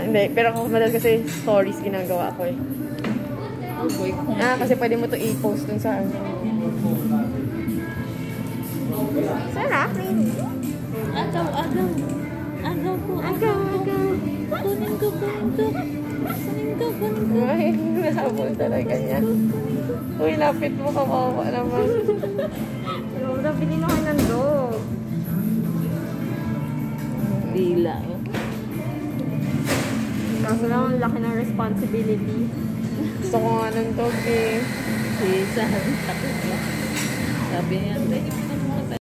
Hindi, pero madalas kasi stories ginagawa ko eh. Oh boy. Kasi pwede mo to i-post dun sa ano. Sarap, rin. Agaw. Agaw po. Kunin ko. Ay, nahabol talaga niya. Uy, lapit mo, kawawa naman. Lola, bilhin ako ng dog. Dila. Kaso lang, ang laki ng responsibility. Gusto ko nga ng dog eh. Sabi niya,